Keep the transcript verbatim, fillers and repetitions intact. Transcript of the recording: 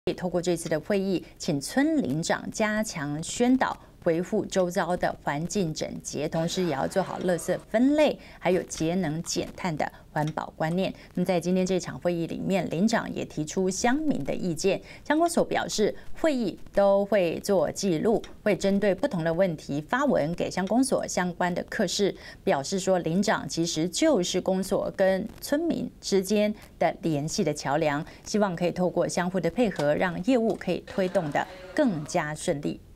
透过这次的会议，请村领长加强宣导，维护周遭的环境整洁，同时也要做好垃圾分类，还有节能减碳的环保观念。那么在今天这场会议里面，领长也提出乡民的意见。乡公所表示，会议都会做记录，会针对不同的问题发文给乡公所相关的课室，表示说，领长其实就是公所跟村民之间的联系的桥梁，希望可以透过相互的配合，让业务可以推动的更加顺利。